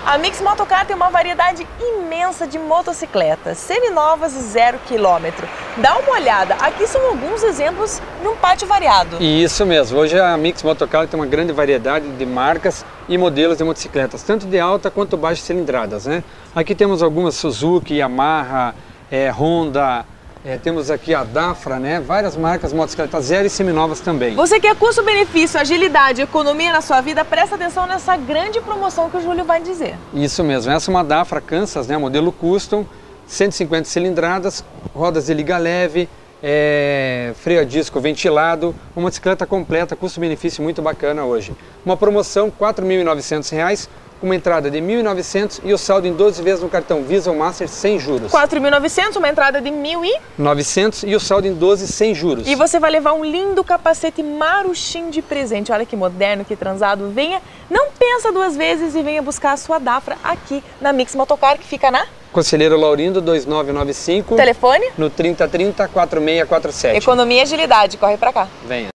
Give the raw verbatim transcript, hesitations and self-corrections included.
A Mix Motocar tem uma variedade imensa de motocicletas, seminovas e zero quilômetro. Dá uma olhada, aqui são alguns exemplos de um pátio variado. Isso mesmo, hoje a Mix Motocar tem uma grande variedade de marcas e modelos de motocicletas, tanto de alta quanto baixa cilindradas, né? Aqui temos algumas Suzuki, Yamaha, é, Honda, é, temos aqui a Dafra, né? Várias marcas, motocicletas zero e seminovas também. Você quer custo-benefício, agilidade, economia na sua vida? Presta atenção nessa grande promoção que o Júlio vai dizer. Isso mesmo, essa é uma Dafra Kansas, né? Modelo Custom, cento e cinquenta cilindradas, rodas de liga leve, é, freio a disco ventilado, uma motocicleta completa, custo-benefício muito bacana hoje. Uma promoção quatro mil e novecentos reais, uma entrada de mil e novecentos e o saldo em doze vezes no cartão Visa ou Master sem juros. quatro mil e novecentos, uma entrada de mil e novecentos e o saldo em doze sem juros. E você vai levar um lindo capacete Maruchin de presente. Olha que moderno, que transado. Venha, não pensa duas vezes e venha buscar a sua Dafra aqui na Mix Motocar, que fica na Conselheiro Laurindo dois nove nove cinco. Telefone? No trinta trinta, quatro seis quatro sete. Economia e agilidade, corre pra cá. Venha.